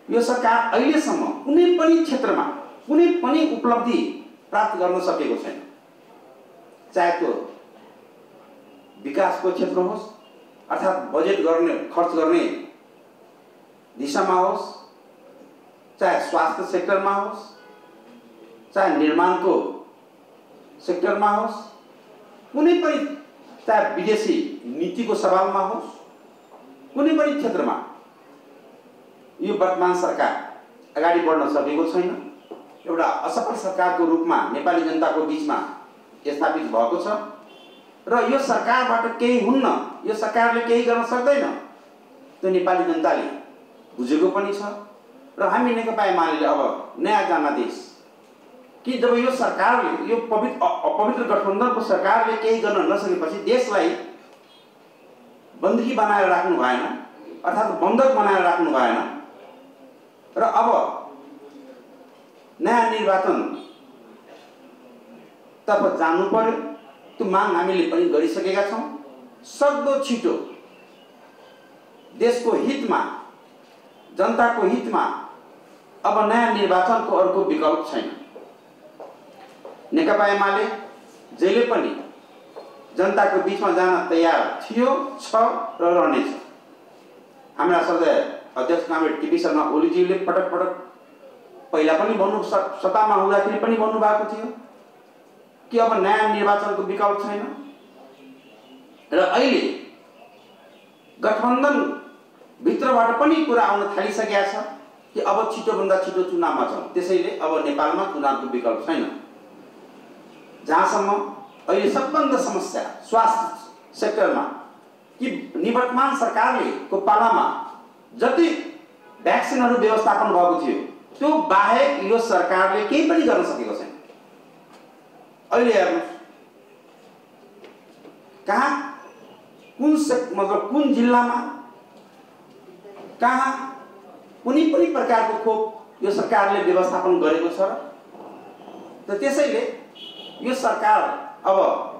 यो सरकार अहिलेसम्म कुनै पनि क्षेत्रमा कुनै पनि उपलब्धि प्राप्त गर्न सकेको छैन। चाहे त्यो विकासको क्षेत्र होस् अर्थात् बजेट गर्ने खर्च गर्ने दिशामा होस्, चाहे स्वास्थ्य सेक्टरमा होस्, चाहे निर्माणको सेक्टरमा होस्, कुनै पनि चाहे विदेशी नीतिको सवालमा होस्, कुनै पनि क्षेत्रमा यो वर्तमान सरकार अगाडि बढ्न सकेको छैन। एउटा असफल सरकारको रूपमा नेपाली जनताको बीचमा स्थापित भएको छ र यो सरकारबाट केही हुन्न, यो सरकारले केही गर्न सक्दैन, त्यो नेपाली जनताले बुझेको पनि छ। र हामी नेकपा एमाले अब नयाँ जनादेश कि जब यो सरकारले यो अपवित्र गठबन्धनको सरकारले केही गर्न नसकेपछि देशलाई बन्दकी बनाएर राख्नु भएन, अर्थात् बन्धक बनाएर राख्नु भएन र अब नयाँ निर्वाचन तर्फ जानु पर्यो। त्यो माग हामीले पनि गरिसकेका छौँ। सक्दो छिटो देशको हितमा, जनताको हितमा अब नयाँ निर्वाचनको अर्को विकल्प छैन। नेकपा एमाले जहिले पनि जनताको बीचमा जान तयार थियो, छ र रहनेछ। हाम्रा सधैँ अध्यक्ष कमरेड टिपी शर्मा ओलीज्यूले पटक पटक पहिला पनि सत्तामा हुँदाखेरि पनि भन्नुभएको थियो कि अब नयाँ निर्वाचनको विकल्प छैन र अहिले गठबन्धन भित्रबाट पनि कुरा आउन थालिसकेका छ कि अब छिटोभन्दा छिटो चुनावमा छौँ, त्यसैले अब नेपालमा चुनावको विकल्प छैन। जहाँसम्म अहिले सबभन्दा समस्या स्वास्थ्य सेक्टरमा कि निवर्तमान सरकारले को पालामा जति भ्याक्सिनहरू व्यवस्थापन भएको थियो त्यो बाहेक यो सरकारले केही पनि गर्न सकेको छैन। अहिले हेर्नुहोस् कहाँ कुन जिल्लामा कहाँ कुनै पनि प्रकारको खोप यो सरकारले व्यवस्थापन गरेको छ र त्यसैले यो सरकार अब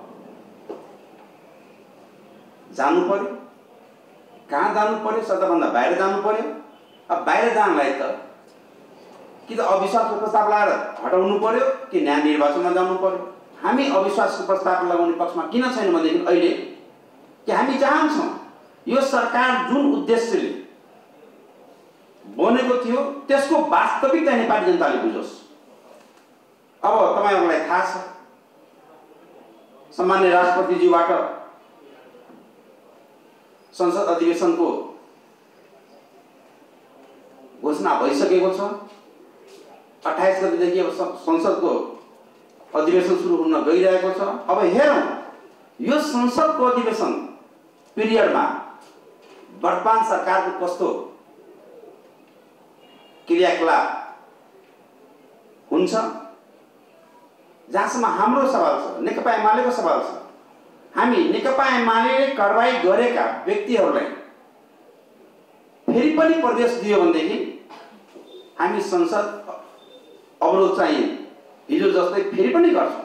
जानु पर्यो। कहाँ जानु पर्यो? सबैभन्दा बाहिर जानु पर्यो। अब बाहिर जानलाई त कि त अविश्वासको प्रस्ताव लगाएर हटाउनु पर्यो कि नयाँ निर्वाचनमा जानु पर्यो। हामी अविश्वासको प्रस्ताव लगाउने पक्षमा किन छैन भनेदेखि अहिले कि हामी चाहन्छौँ यो सरकार जुन उद्देश्यले बनेको थियो त्यसको वास्तविकता नेपाली जनताले बुझोस्। अब तपाईहरुलाई थाहा छ सम्माननीय राष्ट्रपतिज्यूबाट संसद अधिवेशनको घोषणा भइसकेको छ। 28 गतेदेखि अब संसदको अधिवेशन सुरु हुन गइरहेको छ। अब हेरौं यो संसदको अधिवेशन पिरियडमा वर्तमान सरकारको कस्तो क्रियाकलाप हुन्छ। जहाँसम्म हाम्रो सवाल छ, नेकपा एमालेको सवाल छ, हामी नेकपा एमालेले कारबाही गरेका व्यक्तिहरूलाई फेरि पनि प्रवेश दियो भनेदेखि हामी संसद अवरोध चाहिँ हिजो जस्तै फेरि पनि गर्छौं।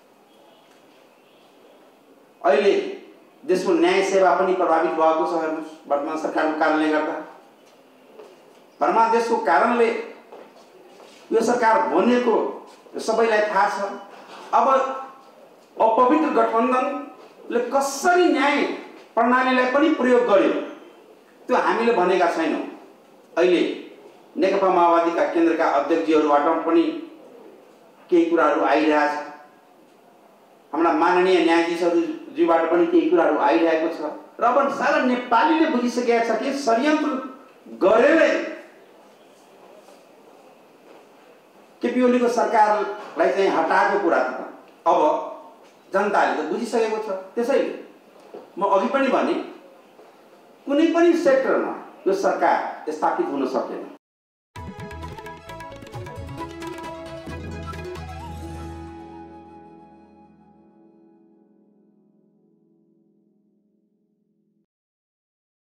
अहिले देशको न्याय सेवा पनि प्रभावित भएको छ। हेर्नुस् वर्तमान सरकारको कारणले गर्दा परमादेशको कारणले यो सरकार बनेको सबैलाई थाहा छ। अब अपवित्र गठबन्धनले कसरी न्याय प्रणालीलाई पनि प्रयोग गर्यो त्यो हामीले भनेका छैनौं। अहिले नेकपा माओवादीका केन्द्रका अध्यक्षज्यूहरुबाट पनि केही कुराहरू आइरहेछ। हाम्रा माननीय न्यायाधीशहरुज्यूबाट पनि केही कुराहरू आइरहेको छ र अब सारा नेपालीले बुझिसकेका छ कि षड्यन्त्र गरेरै केपी ओलीको सरकारलाई चाहिँ हटाएको कुरा त अब जनताले त बुझिसकेको छ। त्यसैले म अघि पनि भने कुनै पनि सेक्टरमा यो सरकार स्थापित हुन सकेन।